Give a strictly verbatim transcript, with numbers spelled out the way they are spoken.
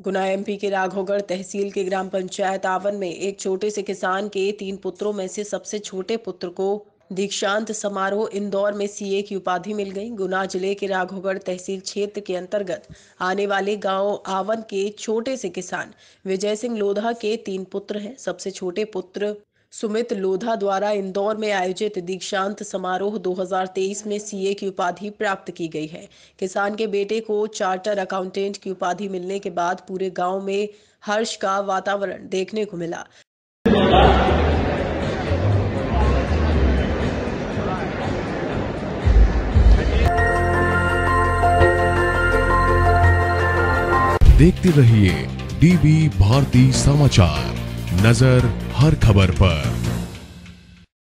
गुना MP के राघवगढ़ तहसील के ग्राम पंचायत आवन में एक छोटे से किसान के तीन पुत्रों में से सबसे छोटे पुत्र को दीक्षांत समारोह इंदौर में सीए की उपाधि मिल गई। गुना जिले के राघवगढ़ तहसील क्षेत्र के अंतर्गत आने वाले गांव आवन के छोटे से किसान विजय सिंह लोधा के तीन पुत्र हैं। सबसे छोटे पुत्र सुमित लोधा द्वारा इंदौर में आयोजित दीक्षांत समारोह दो हज़ार तेईस में सीए की उपाधि प्राप्त की गई है। किसान के बेटे को चार्टर अकाउंटेंट की उपाधि मिलने के बाद पूरे गांव में हर्ष का वातावरण देखने को मिला। देखते रहिए डीबी भारती समाचार, नजर हर खबर पर।